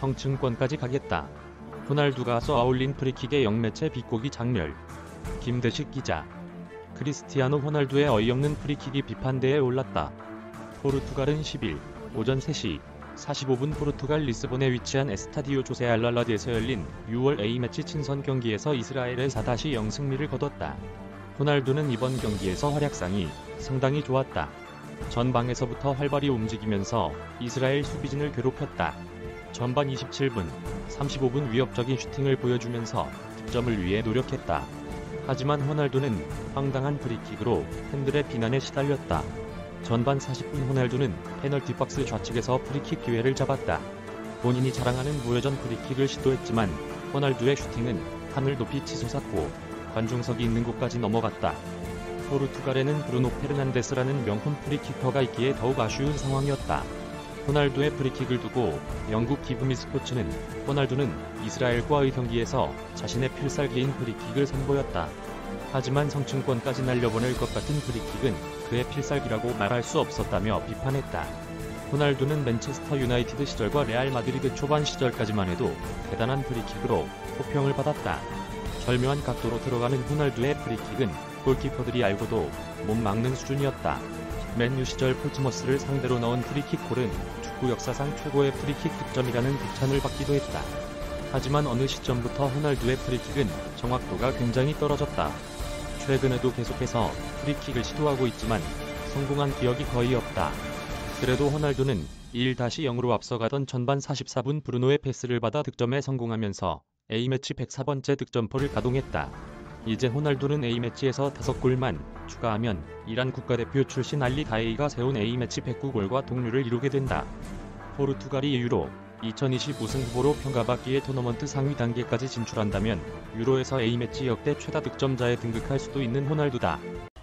성층권까지 가겠다. 호날두가 쏘아올린 프리킥의 영매체 비꼬기 장멸. 김대식 기자. 크리스티아노 호날두의 어이없는 프리킥이 비판대에 올랐다. 포르투갈은 10일 오전 3시 45분 포르투갈 리스본에 위치한 에스타디오 조세 알랄라드에서 열린 6월 A매치 친선 경기에서 이스라엘의 4-0 승리를 거뒀다. 호날두는 이번 경기에서 활약상이 상당히 좋았다. 전방에서부터 활발히 움직이면서 이스라엘 수비진을 괴롭혔다. 전반 27분, 35분 위협적인 슈팅을 보여주면서 득점을 위해 노력했다. 하지만 호날두는 황당한 프리킥으로 팬들의 비난에 시달렸다. 전반 40분 호날두는 페널티 박스 좌측에서 프리킥 기회를 잡았다. 본인이 자랑하는 무회전 프리킥을 시도했지만 호날두의 슈팅은 하늘 높이 치솟았고 관중석이 있는 곳까지 넘어갔다. 포르투갈에는 브루노 페르난데스라는 명품 프리키커가 있기에 더욱 아쉬운 상황이었다. 호날두의 프리킥을 두고 영국 기브미 스포츠는 호날두는 이스라엘과의 경기에서 자신의 필살기인 프리킥을 선보였다. 하지만 성층권까지 날려보낼 것 같은 프리킥은 그의 필살기라고 말할 수 없었다며 비판했다. 호날두는 맨체스터 유나이티드 시절과 레알 마드리드 초반 시절까지만 해도 대단한 프리킥으로 호평을 받았다. 절묘한 각도로 들어가는 호날두의 프리킥은 골키퍼들이 알고도 못 막는 수준이었다. 맨유 시절 포츠머스를 상대로 넣은 프리킥 골은 축구 역사상 최고의 프리킥 득점이라는 극찬을 받기도 했다. 하지만 어느 시점부터 호날두의 프리킥은 정확도가 굉장히 떨어졌다. 최근에도 계속해서 프리킥을 시도하고 있지만 성공한 기억이 거의 없다. 그래도 호날두는 1-0으로 앞서가던 전반 44분 브루노의 패스를 받아 득점에 성공하면서 A매치 104번째 득점포를 가동했다. 이제 호날두는 A매치에서 5골만 추가하면 이란 국가대표 출신 알리 다에이가 세운 A매치 109골과 동률을 이루게 된다. 포르투갈이 유로 2020 우승 후보로 평가받기에 토너먼트 상위 단계까지 진출한다면 유로에서 A매치 역대 최다 득점자에 등극할 수도 있는 호날두다.